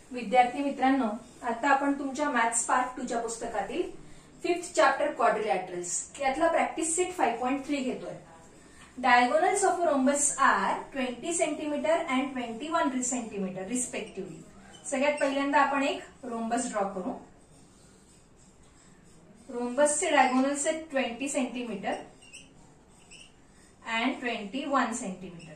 विद्यार्थी मित्रांनो, आता आपण तुमच्या मॅथ्स पार्ट 2 च्या पुस्तकातील 5th चॅप्टर क्वाड्रिलॅटरल्स यातला प्रॅक्टिस सेट 5.3 घेतोय. Diagonals of a rhombus are 20 centimetre and 21 centimetre respectively. सगळ्यात पहिल्यांदा आपण एक रोम्बस ड्रॉ करू. रोम्बसचे डायगोनल्स आहेत 20 centimetre and 21 centimetre.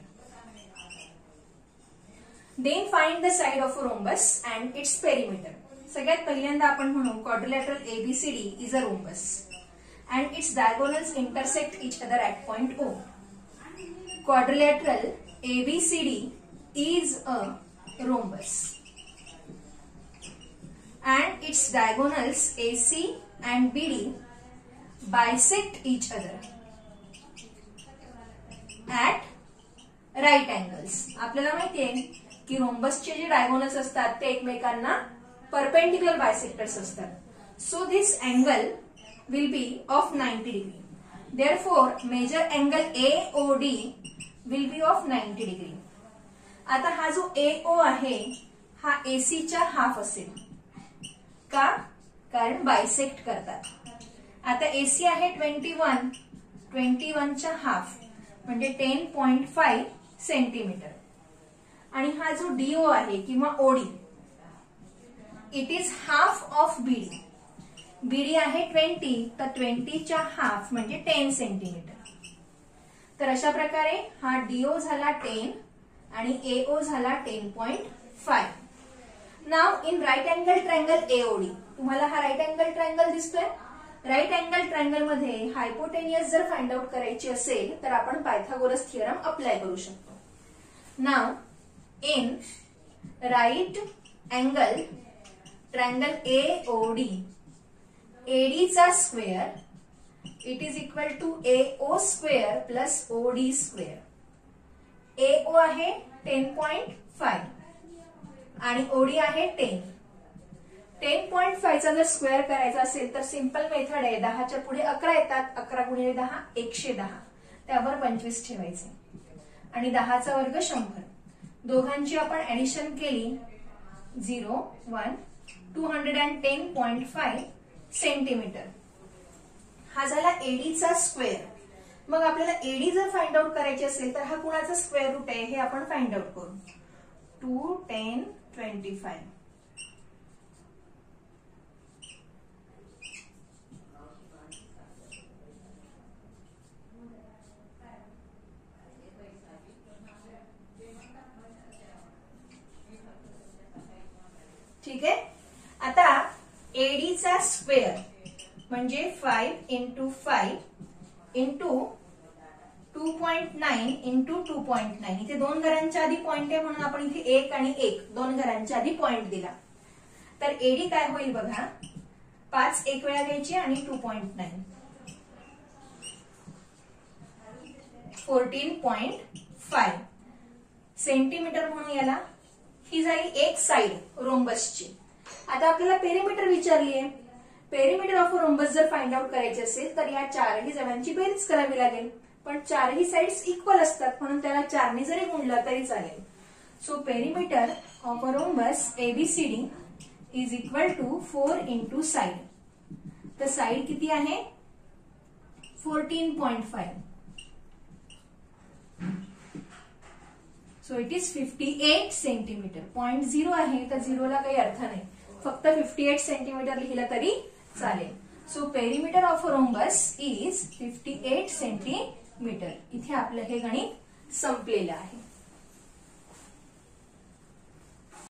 Then find the side of a rhombus and its perimeter. सगळ्यात पहिल्यांदा आपण म्हणू quadrilateral ABCD is a rhombus and its diagonals intersect each other at point O. Quadrilateral ABCD is a rhombus and its diagonals AC and BD bisect each other at right angles. आपल्याला माहिती आहे की रोम्बसचे जे diagonals असतात ते एकमेकांना perpendicular bisectors असतात. So this angle will be of 90 degree. Therefore measure angle AOD will be of 90 degree. आता हा जो AO आहे हा AC च्या हाफ असेल. का? कारण बायसेक्ट करतात. आता AC आहे 21 च्या हाफ म्हणजे 10.5 सेंटीमीटर. आणि हा जो DO आहे किंवा OD it is half of BD. BD आहे 20 तर 20 च्या हाफ म्हणजे 10 सेंटीमीटर. तर अशा प्रकारे हा DO झाला 10 आणि AO झाला 10.5. Now in right angle triangle AOD तुम्हाला हा राईट अँगल ट्रायंगल दिसतोय. राईट अँगल ट्रायंगल मध्ये हायपोटेनियस जर फाइंड आउट करायची असेल तर आपण पायथागोरस थिअरम अप्लाय करू शकतो. Now in right angle triangle AOD, AD चा square it is equal to AO square plus OD square. AO आहे 10.5 आणि OD आहे 10. 10.5 चा जर स्क्वेअर करायचा असेल तर सिंपल मेथड आहे. 10 च्या पुढे 11 येतात. 11 गुणिले 10 110. त्यावर 25 ठेवायचे आणि 10 चा वर्ग 100. दोघांची आपण ऍडिशन केली 0 1 210.5 सेंटीमीटर. हा झाला AD चा स्क्वेअर. मग आपल्याला AD जर फाइंड आउट करायची असेल तर हा कुणाचा स्क्वेअर रूट आहे हे आपण फाइंड आउट करू. 210.25 ठीक आहे. आता AD चा स्क्वेअर म्हणजे 5 इंटू 5 इंटू 2.9 इंटू 2.9. इथे 2 घरांच्या आधी पॉइंट आहे म्हणून आपण इथे 1 आणि 1 2 घरांच्या आधी पॉइंट दिला. तर AD काय होईल बघा. 5 एक वेळा घ्यायची आणि 2.9 14.5 सेंटीमीटर म्हणून याला. ही झाली एक साइड रोम्बसची. आता आपल्याला पेरिमीटर विचारली आहे. पेरिमीटर ऑफ रोम्बस जर फाइंड आउट करायचे असेल तर या चारही जणांची बेरीज करावी लागेल. पण चारही साइड्स इक्वल असतात म्हणून त्याला 4 ने जरी गुणलं तरी चालेल. So perimeter of a rhombus ABCD is equal to 4 into side. तर साइड किती आहे 14.5. So it is 58 centimetre. 0.0 आहे तर 0 ला काही अर्थ नाही. फक्त 58 सेंटीमीटर लिहिलं तरी चालेल. So perimeter of rhombus is 58 centimetre. इथे आपलं हे गणित संपलेलं आहे.